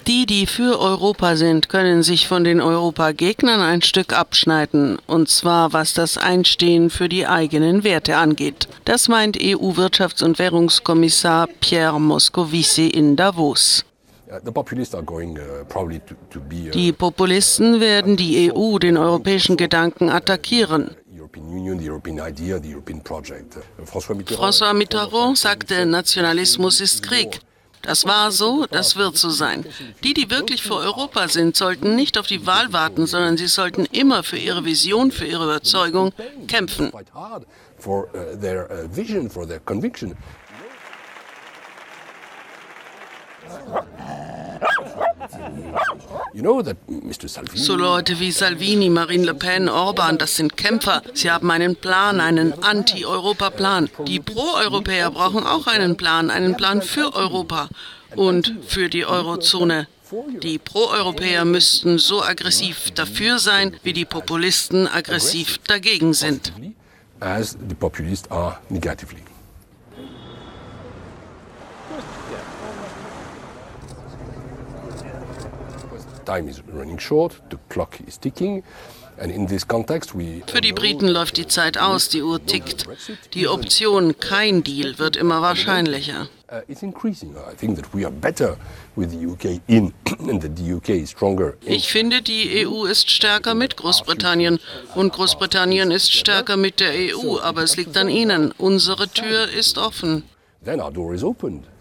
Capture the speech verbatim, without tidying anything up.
Die, die für Europa sind, können sich von den Europagegnern ein Stück abschneiden, und zwar was das Einstehen für die eigenen Werte angeht. Das meint E U-Wirtschafts- und Währungskommissar Pierre Moscovici in Davos. Die Populisten werden die E U, den europäischen Gedanken, attackieren. François Mitterrand sagte, Nationalismus ist Krieg. Das war so, das wird so sein. Die, die wirklich für Europa sind, sollten nicht auf die Wahl warten, sondern sie sollten immer für ihre Vision, für ihre Überzeugung kämpfen. So Leute wie Salvini, Marine Le Pen, Orban, das sind Kämpfer. Sie haben einen Plan, einen Anti-Europa-Plan. Die Pro-Europäer brauchen auch einen Plan, einen Plan für Europa und für die Eurozone. Die Pro-Europäer müssten so aggressiv dafür sein, wie die Populisten aggressiv dagegen sind. Für die Briten läuft die Zeit aus, die Uhr tickt. Die Option kein Deal wird immer wahrscheinlicher. Ich finde, die E U ist stärker mit Großbritannien und Großbritannien ist stärker mit der E U, aber es liegt an ihnen. Unsere Tür ist offen. Then our door is opened.